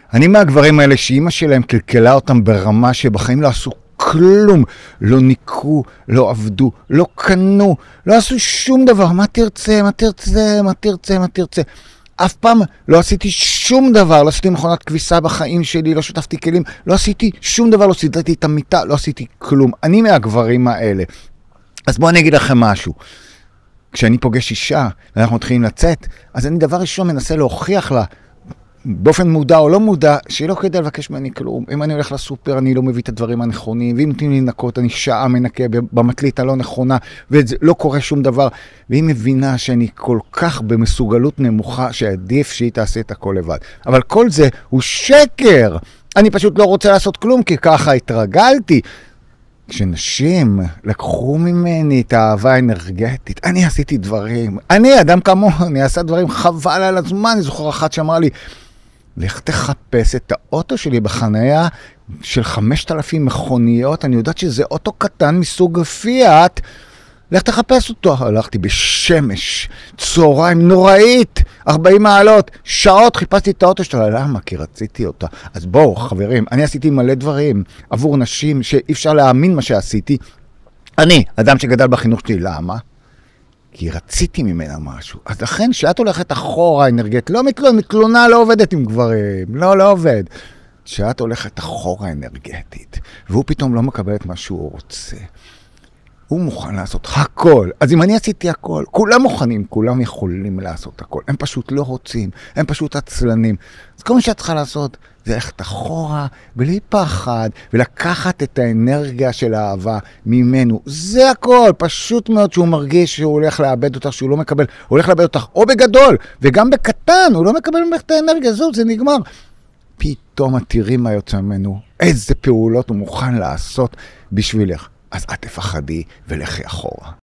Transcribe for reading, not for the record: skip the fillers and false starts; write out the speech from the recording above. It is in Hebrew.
אני מהגברים האלה שאימא שלהם קלקלה אותם ברמה שבחיים לא עשו כלום, לא ניקו, לא עבדו, לא קנו, לא עשו שום דבר. מה תרצה, מה תרצה, מה תרצה, מה תרצה. אף פעם לא עשיתי שום דבר, לא עשיתי מכונת כביסה בחיים שלי, לא שטפתי כלים, לא עשיתי שום דבר, לא סידרתי את המיטה, לא עשיתי כלום. אני מהגברים האלה. אז בואו אני אגיד לכם משהו. כשאני פוגש אישה ואנחנו מתחילים לצאת, אז אני דבר ראשון מנסה להוכיח לה, באופן מודע או לא מודע, שהיא לא כדאי לבקש ממני כלום. אם אני הולך לסופר, אני לא מביא את הדברים הנכונים, ואם נותנים לי לנקות, אני שעה מנקה במטלית הלא נכונה, ולא קורה שום דבר. והיא מבינה שאני כל כך במסוגלות נמוכה, שעדיף שהיא תעשה את הכל לבד. אבל כל זה הוא שקר. אני פשוט לא רוצה לעשות כלום, כי ככה התרגלתי. כשנשים לקחו ממני את האהבה האנרגטית, אני עשיתי דברים. אני, אדם כמוני, אני עשה דברים חבל על הזמן. אני זוכר אחת שאמרה לי, לך תחפש את האוטו שלי בחנייה של 5,000 מכוניות, אני יודעת שזה אוטו קטן מסוג פיאט, לך תחפש אותו. הלכתי בשמש, צהריים נוראית, 40 מעלות, שעות חיפשתי את האוטו שלה. למה? כי רציתי אותה. אז בואו חברים, אני עשיתי מלא דברים עבור נשים שאי אפשר להאמין מה שעשיתי. אני, אדם שגדל בחינוך שלי, למה? כי רציתי ממנה משהו. אז לכן שאת הולכת אחורה אנרגטית, לא מתלונה לא עובדת עם גברים, לא עובד. שאת הולכת אחורה אנרגטית, והוא פתאום לא מקבל את מה שהוא רוצה. הוא מוכן לעשות הכל. אז אם אני עשיתי הכל, כולם מוכנים, כולם יכולים לעשות הכל. הם פשוט לא רוצים, הם פשוט עצלנים. אז כל מה שאת צריכה לעשות, זה ללכת אחורה, בלי פחד, ולקחת את האנרגיה של האהבה ממנו. זה הכל, פשוט מאוד שהוא מרגיש שהוא הולך לאבד אותך, שהוא לא מקבל, הוא הולך לאבד אותך, או בגדול, וגם בקטן, הוא לא מקבל ממך את האנרגיה, זה נגמר. פתאום תראי מה יוצא ממנו, איזה פעולות הוא מוכן לעשות בשבילך. אז את תפחדי ולכי אחורה.